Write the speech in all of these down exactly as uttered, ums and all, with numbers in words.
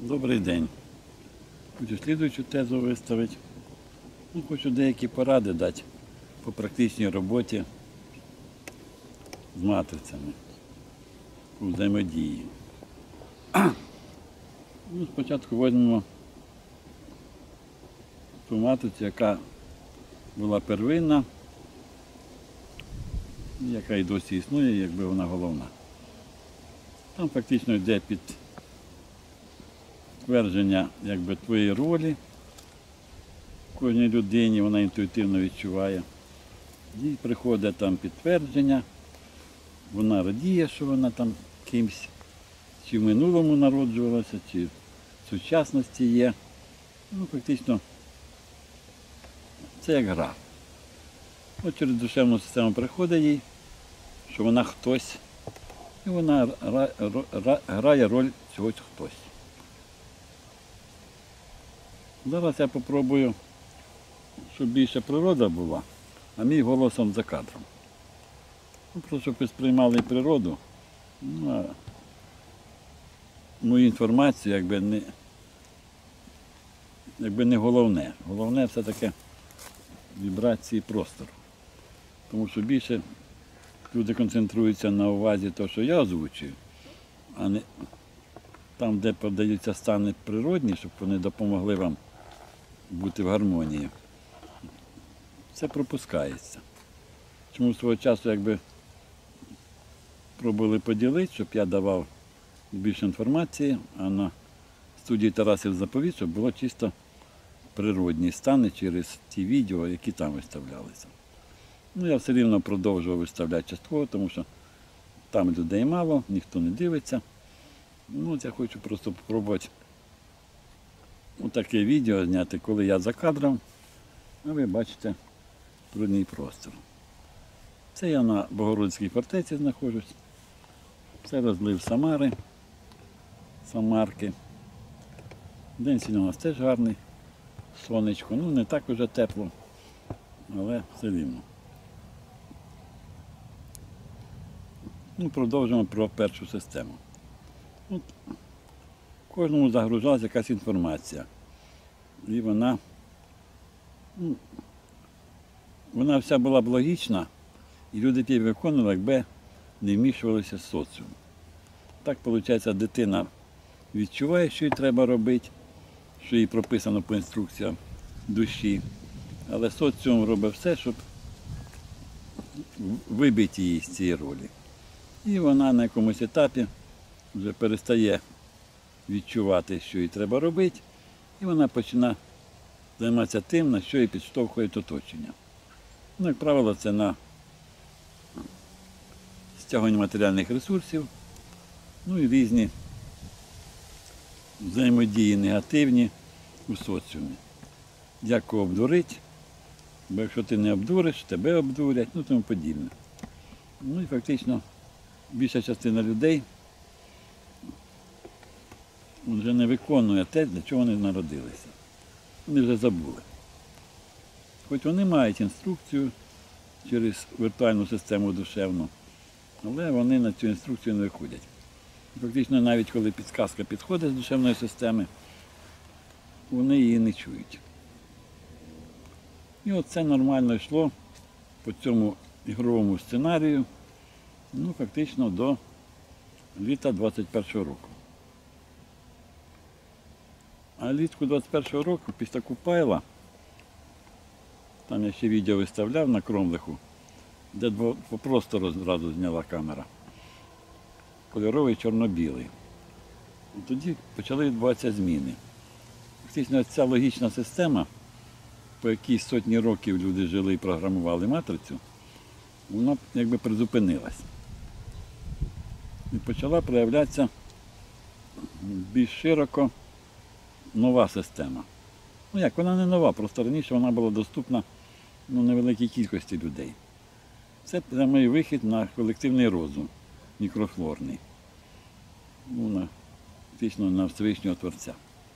Добрий день. Хочу слідуючу тезу виставити. Ну, хочу деякі поради дати по практичній роботі з матрицями у взаємодії. Ну, спочатку візьмемо ту матрицю, яка була первинна, яка і досі існує, якби вона головна. Там фактично йде підтвердження якби, твоєї ролі в кожній людині, вона інтуїтивно відчуває. Їй приходить там підтвердження, вона радіє, що вона там кимсь, чи в минулому народжувалася, чи в сучасності є. Ну, фактично, це як гра. От через душевну систему приходить їй, що вона хтось, і вона грає роль чогось хтось. Зараз я спробую, щоб більше природа була, а мій голосом за кадром. Ну, просто щоб ви сприймали природу, ну, а мою інформацію якби не, якби не головне. Головне все таки вібрації простору. Тому що більше люди концентруються на увазі того, що я озвучую, а не там, де подаються стани природні, щоб вони допомогли вам бути в гармонії. Це пропускається. Чому свого часу якби пробували поділити, щоб я давав більше інформації, а на студії Тарасів заповіт, щоб було чисто природні стани через ті відео, які там виставлялися. Ну, я все рівно продовжував виставляти частково, тому що там людей мало, ніхто не дивиться. Ну, от я хочу просто спробувати отаке відео зняти, коли я за кадром, а ви бачите природний простір. Це я на Богородській фортеці знаходжусь. Це розлив Самари, Самарки. День сьогодні у нас теж гарний, сонечко. Ну, не так уже тепло, але все рівно. Ну, продовжуємо про першу систему. От, кожному загружалася якась інформація. І вона, ну, вона вся була б логічна, і люди ті виконували, якби не вмішувалися з соціумом. Так, виходить, дитина відчуває, що їй треба робити, що їй прописано по інструкціям душі, але соціум робить все, щоб вибити її з цієї ролі. І вона на якомусь етапі вже перестає відчувати, що їй треба робити, і вона починає займатися тим, на що її підштовхує оточення. Ну, як правило, це на стягування матеріальних ресурсів, ну і різні взаємодії негативні у соціумі. Як кого обдурити, бо якщо ти не обдуриш, тебе обдурять, ну тому подібне. Ну і фактично більша частина людей вже не виконує те, для чого вони народилися. Вони вже забули. Хоч вони мають інструкцію через віртуальну систему душевну, але вони на цю інструкцію не виходять. Фактично навіть коли підказка підходить з душевної системи, вони її не чують. І от це нормально йшло по цьому ігровому сценарію, ну, фактично до літа двадцять першого року. А літку двадцять першого року, після Купайла, там я ще відео виставляв на Кромлиху, де по простору одразу зняла камера. Кольоровий, чорно-білий. Тоді почали відбуватися зміни. Фактично ця логічна система, по якій сотні років люди жили і програмували матрицю, вона якби призупинилась. І почала проявлятися більш широко нова система. Ну як, вона не нова, просто раніше вона була доступна, ну, невеликій кількості людей. Це прямий вихід на колективний розум, мікрофлорний. Ну, на, фактично на Всевишнього Творця.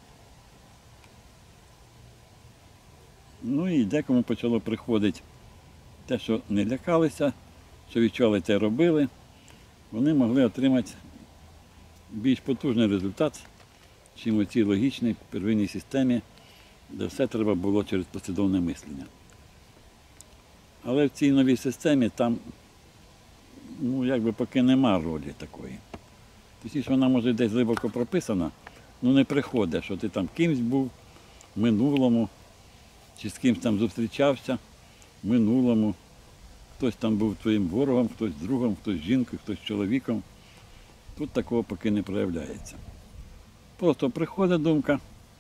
Ну і декому почало приходити те, що не лякалися, що відчували, те робили, вони могли отримати більш потужний результат, чим у цій логічній первинній системі, де все треба було через послідовне мислення. Але в цій новій системі там, ну, якби поки нема ролі такої. Точніше, вона може десь глибоко прописана, але не приходить, що ти там кимсь був в минулому, чи з кимсь там зустрічався в минулому. Хтось там був твоїм ворогом, хтось другом, хтось жінкою, хтось чоловіком. Тут такого поки не проявляється. Просто приходить думка,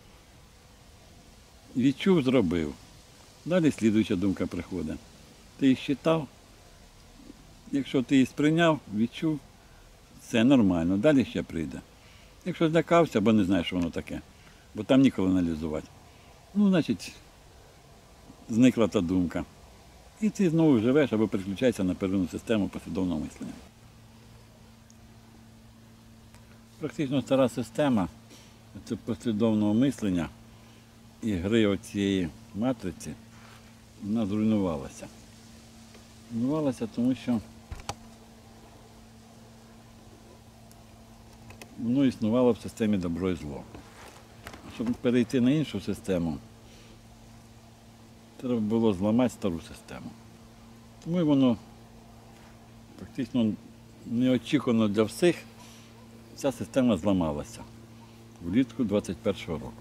відчув, зробив. Далі слідуюча думка приходить. Ти її считав, якщо ти її сприйняв, відчув, це нормально, далі ще прийде. Якщо злякався, бо не знаєш, що воно таке, бо там ніколи аналізувати, ну, значить, зникла та думка. І ти знову живеш або переключаєшся на первинну систему послідовного мислення. Практично стара система це послідовного мислення і гри оцієї матриці, вона зруйнувалася. Зруйнувалася, тому що воно існувало в системі добро і зло. Щоб перейти на іншу систему, треба було зламати стару систему. Тому і воно практично неочікувано для всіх, ця система зламалася влітку двадцять першого року.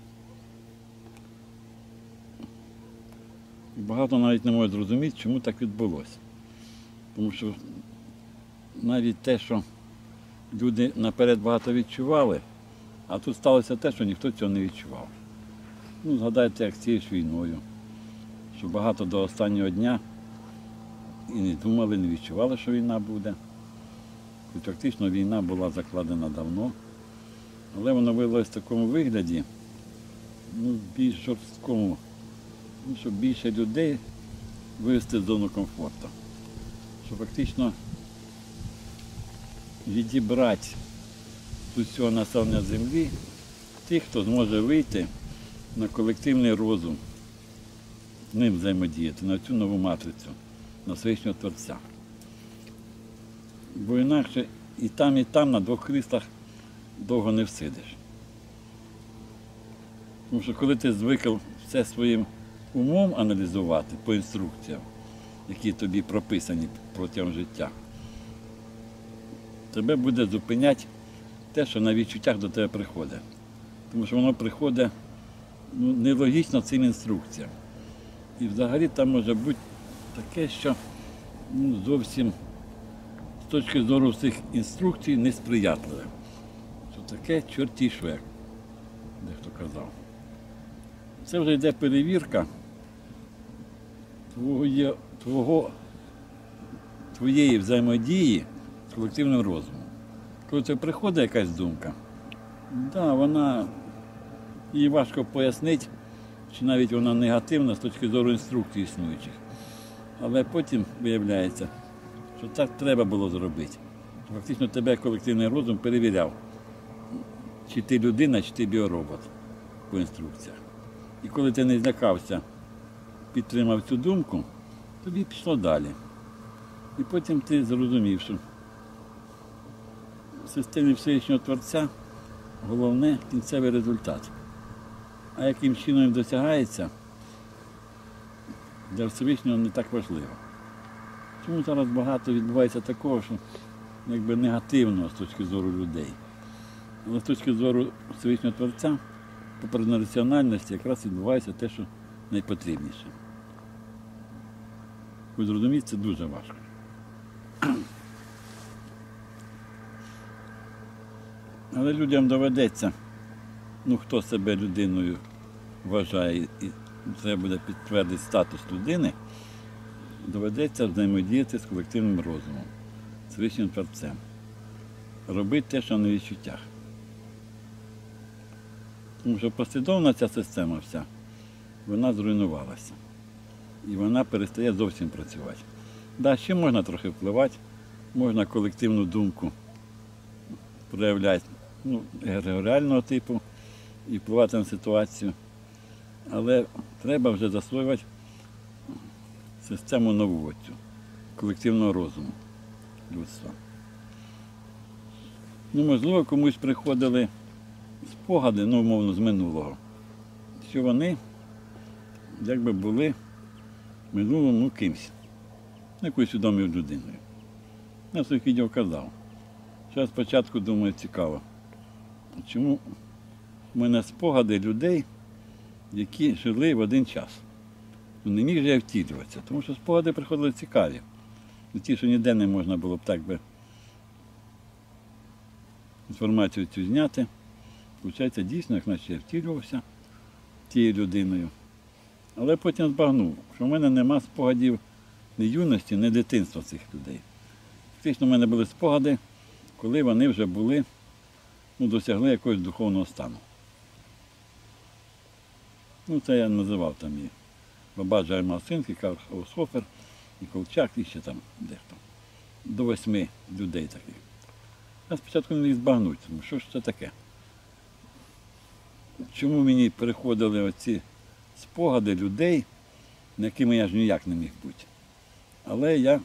І багато навіть не може зрозуміти, чому так відбулося. Тому що навіть те, що люди наперед багато відчували, а тут сталося те, що ніхто цього не відчував. Ну, згадайте, як з цією ж війною, що багато до останнього дня і не думали, не відчували, що війна буде. І фактично війна була закладена давно, але вона виявилася в такому вигляді, ну, більш жорсткому, ну, щоб більше людей вивести з зону комфорту. Що фактично відібрати з усього населення землі тих, хто зможе вийти на колективний розум, з ним взаємодіяти, на цю нову матрицю, на Всевишнього Творця. Бо інакше і там, і там на двох кріслах довго не всидиш. Тому що коли ти звикав все своїм умом аналізувати по інструкціям, які тобі прописані протягом життя, тебе буде зупиняти те, що на відчуттях до тебе приходить. Тому що воно приходить, ну, нелогічно цим інструкціям. І взагалі там може бути таке, що, ну, зовсім з точки зору цих інструкцій несприятливе. Що таке чортій швек, дехто казав. Це вже йде перевірка твого, твого, твоєї взаємодії з колективним розумом. Коли це приходить якась думка, да, вона, її важко пояснити, чи навіть вона негативна з точки зору інструкцій існуючих. Але потім виявляється, що так треба було зробити. Фактично тебе колективний розум перевіряв, чи ти людина, чи ти біоробот по інструкціях. І коли ти не злякався, підтримав цю думку, тобі пішло далі. І потім ти зрозумів, що в системі Всевишнього Творця головне – кінцевий результат. А яким чином він досягається, для Всевишнього не так важливо. Чому зараз багато відбувається такого, що якби негативного з точки зору людей. Але з точки зору Всевишнього Творця, по раціональності якраз відбувається те, що найпотрібніше. Ви зрозумієте, це дуже важко. Але людям доведеться, ну хто себе людиною вважає і треба буде підтвердити статус людини, доведеться взаємодіяти з колективним розумом, з Вищим Творцем. Робити те, що на відчуттях. Тому що послідовна ця система вся, вона зруйнувалася. І вона перестає зовсім працювати. Да, ще можна трохи впливати, можна колективну думку проявляти, ну, егрегоріального типу і впливати на ситуацію. Але треба вже засвоювати систему нову цю, колективного розуму людства. Ну, можливо, комусь приходили спогади, ну, умовно, з минулого, що вони якби були в минулому ну, кимсь, якоюсь відомою людиною. Я в своїх відео казав, що я спочатку думаю, цікаво, чому в мене спогади людей, які жили в один час. Ну, не міг же я втілюватися, тому що спогади приходили цікаві. Ті, що ніде не можна було б так би інформацію цю зняти. Виходить, дійсно, як наче я втілювався тією людиною. Але потім збагнув, що в мене нема спогадів ні юності, ні дитинства цих людей. Фактично в мене були спогади, коли вони вже були, ну, досягли якогось духовного стану. Ну, це я називав там і Бабаджа Масинський, і Карл Хаусхофер, і Колчак, і ще там дехто. До восьми людей таких. Я спочатку не міг збагнути, тому що ж це таке? Чому мені приходили оці спогади людей, якими я ж ніяк не міг бути. Але я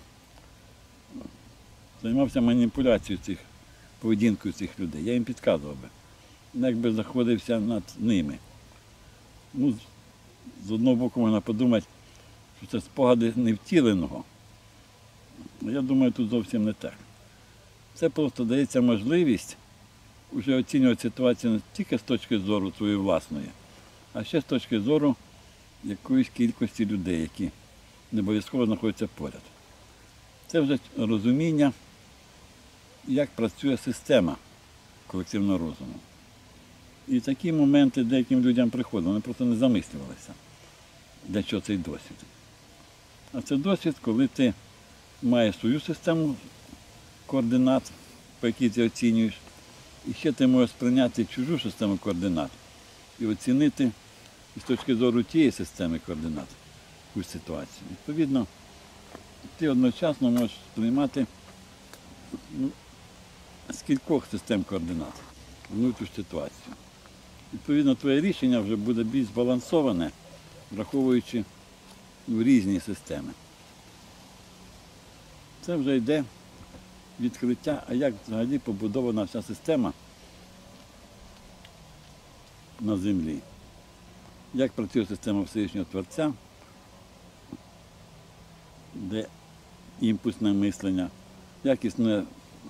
займався маніпуляцією цих, поведінкою цих людей. Я їм підказував би. Якби знаходився над ними. Ну, з одного боку можна подумати, що це спогади невтіленого. Я думаю, тут зовсім не так. Це просто дається можливість вже оцінювати ситуацію не тільки з точки зору своєї власної, а ще з точки зору якоїсь кількості людей, які не обов'язково знаходяться поряд. Це вже розуміння, як працює система колективного розуму. І такі моменти деяким людям приходили, вони просто не замислювалися, для чого цей досвід. А це досвід, коли ти маєш свою систему координат, по якій ти оцінюєш, і ще ти можеш сприйняти чужу систему координат і оцінити з точки зору тієї системи координат якусь ситуацію. Відповідно, ти одночасно можеш сприймати ну, з кількох систем координат внутрішню ситуацію. Відповідно, твоє рішення вже буде більш збалансоване, враховуючи ну, різні системи. Це вже йде відкриття, а як взагалі побудована вся система на землі. Як працює система Всевишнього Творця, де імпульсне мислення, як існує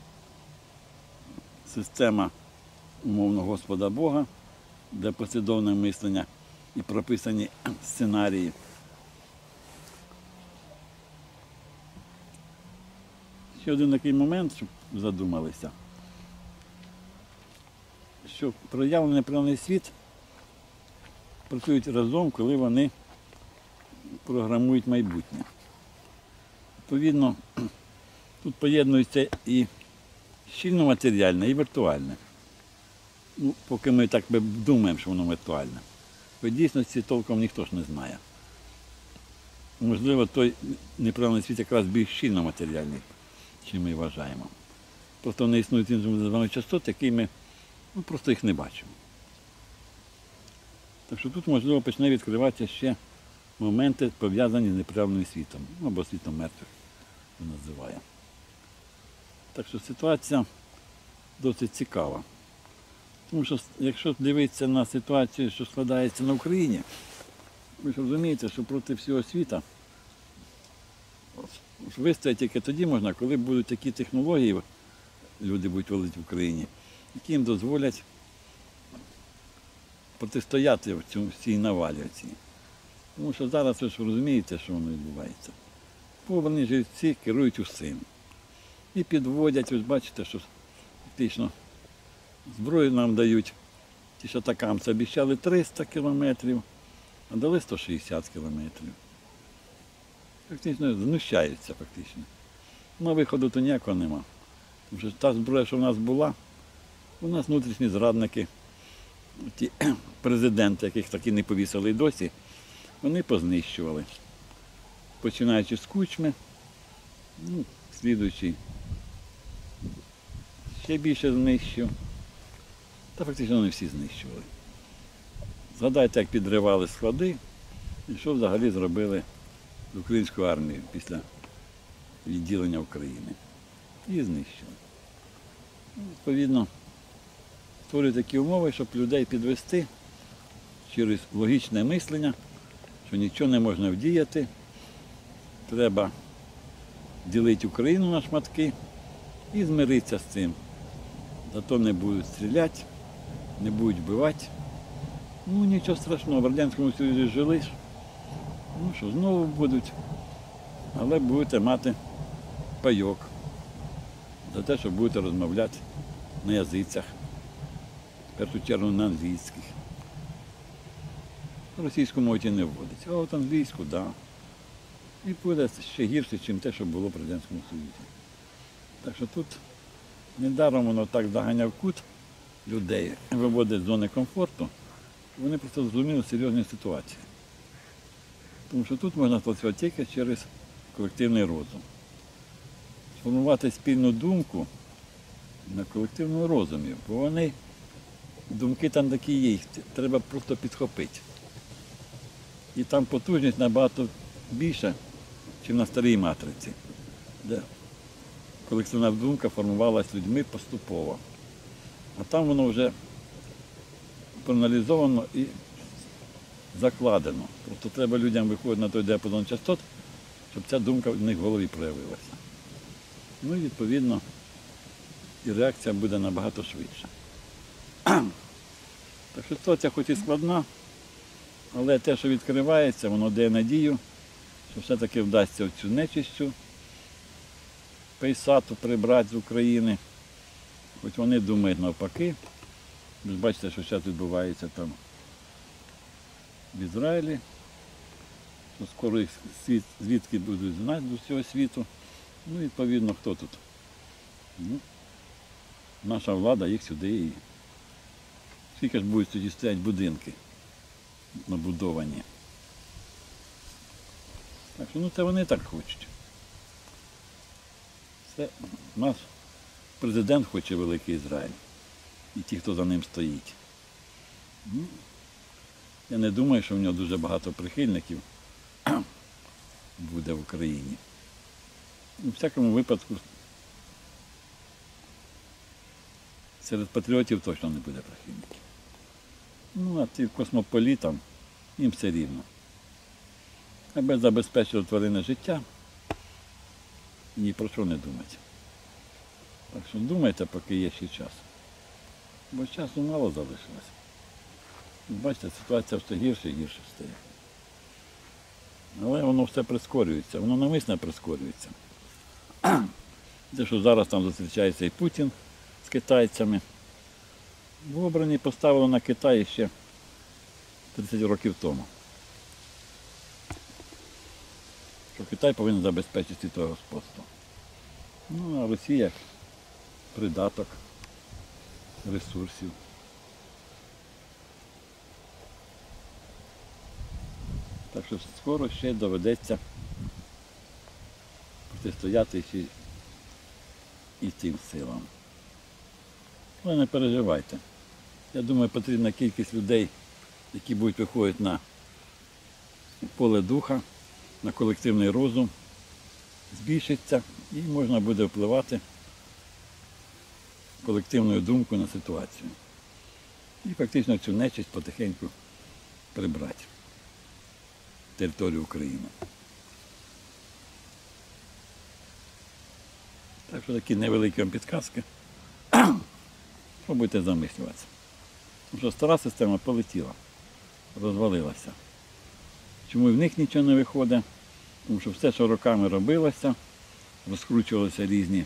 система умовно Господа Бога, де послідовне мислення і прописані сценарії. Ще один такий момент, щоб задумалися, що проявлений неприявлений світ працюють разом, коли вони програмують майбутнє. Відповідно, тут поєднується і щільно матеріальне, і віртуальне. Ну, поки ми так би думаємо, що воно віртуальне. В дійсності толком ніхто ж не знає. Можливо, той неправильний світ якраз більш щільно матеріальний, чим ми вважаємо. Просто вони існують іншими частот, які ми ну, просто їх не бачимо. Так що тут, можливо, почне відкриватися ще моменти, пов'язані з неправильним світом, або світом мертвих, він називає. Так що ситуація досить цікава. Тому що, якщо дивитися на ситуацію, що складається на Україні, ви ж розумієте, що проти всього світу вистояти тільки тоді можна, коли будуть такі технології, люди будуть вводити в Україні, які їм дозволять протистояти в цьому, цій навалі. Цій. Тому що зараз ви ж розумієте, що воно відбувається. Побрані живці керують усім. І підводять, ви ж бачите, що фактично зброю нам дають. Ті ж атакамці обіцяли триста кілометрів, а дали сто шістдесят кілометрів. Фактично знущаються фактично. Ну, виходу то ніякого нема. Тому що та зброя, що в нас була, у нас внутрішні зрадники, ті президенти, яких таки не повісили й досі, вони познищували. Починаючи з Кучми, ну, слідуючий ще більше знищив. Та фактично вони всі знищували. Згадайте, як підривали склади і що взагалі зробили з українською армією після відділення України. І знищили. Відповідно, створюють такі умови, щоб людей підвести через логічне мислення, що нічого не можна вдіяти. Треба ділити Україну на шматки і змиритися з цим. Зато не будуть стріляти, не будуть вбивати. Ну нічого страшного, в Радянському Союзі жили. Ну що, знову будуть, але будете мати пайок за те, що будете розмовляти на язицях, в першу чергу на англійських. Російську можете не вводить, а от англійську, так. Да. І буде ще гірше, ніж те, що було в Радянському Союзі. Так що тут недаром воно так заганяв кут людей, виводить з зони комфорту, вони просто зрозуміли серйозні ситуації. Тому що тут можна працювати тільки через колективний розум. Сформувати спільну думку на колективному розумі, бо вони, думки там такі є, їх треба просто підхопити. І там потужність набагато більша, ніж на старій матриці, де колективна думка формувалася людьми поступово. А там воно вже проаналізовано і закладено. Просто треба людям виходити на той діапазон частот, щоб ця думка в них в голові проявилася. Ну і відповідно і реакція буде набагато швидша. Так що ситуація хоч і складна, але те, що відкривається, воно дає надію, що все-таки вдасться цю нечистю пейсату прибрати з України. Хоч вони думають навпаки. Ви ж бачите, що зараз відбувається там в Ізраїлі, що скоро їх світ, звідки будуть знати з усього світу. Ну, відповідно, хто тут? Ну, наша влада їх сюди і скільки ж будуть тоді стоять будинки набудовані. Так що, ну це вони так хочуть. Це наш президент хоче великий Ізраїль. І ті, хто за ним стоїть. Ну, я не думаю, що в нього дуже багато прихильників буде в Україні. У всякому випадку серед патріотів точно не буде прихильників. Ну, а ті космополітам, їм все рівно. Аби забезпечити тваринне життя, ні про що не думати. Так що думайте, поки є ще час. Бо часу мало залишилось. Бачите, ситуація все гірше і гірше стає. Але воно все прискорюється, воно навмисно прискорюється. Те, що зараз там зустрічається і Путін з китайцями. В обрані поставили на Китай ще тридцять років тому. Що Китай повинен забезпечити світове господство. Ну, а Росія придаток ресурсів. Так що скоро ще доведеться протистояти ще і цим силам. Але не переживайте. Я думаю, потрібна кількість людей, які будуть виходити на поле духа, на колективний розум, збільшиться і можна буде впливати колективною думкою на ситуацію. І фактично цю нечисть потихеньку прибрати територію України. Так що такі невеликі вам підказки. Пробуйте замислюватися. Тому що стара система полетіла, розвалилася. Чому в них нічого не виходить? Тому що все, що роками робилося, розкручувалися різні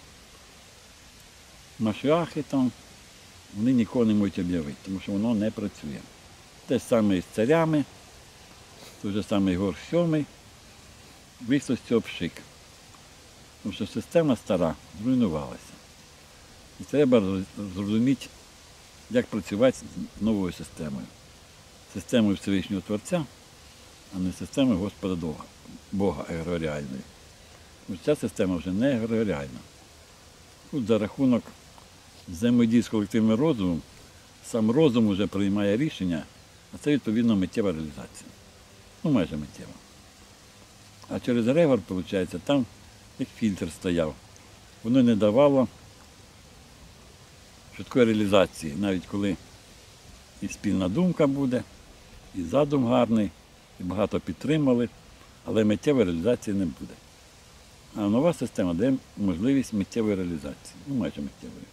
машіахи там, вони нікого не можуть об'явити, тому що воно не працює. Те ж саме і з царями, той же самий Гор сьомий, вийшло з цього пшик. Тому що система стара зруйнувалася. І треба зрозуміти, як працювати з новою системою. Системою Всевишнього Творця, а не системою Господа Бога, Бога егрегоріальної. Тому що ця система вже не егрегоріальна. Тут за рахунок взаємодії з колективним розумом, сам розум вже приймає рішення, а це відповідно миттєва реалізація. Ну, майже миттєва. А через егрегор, виходить, там як фільтр стояв. Воно не давало швидкої реалізації, навіть коли і спільна думка буде, і задум гарний, і багато підтримали, але миттєвої реалізації не буде. А нова система дає можливість миттєвої реалізації, ну майже миттєвої.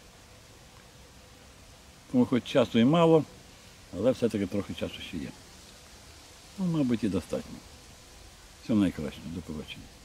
Тому хоч часу і мало, але все-таки трохи часу ще є. Ну, мабуть, і достатньо. Всього найкращого. До побачення.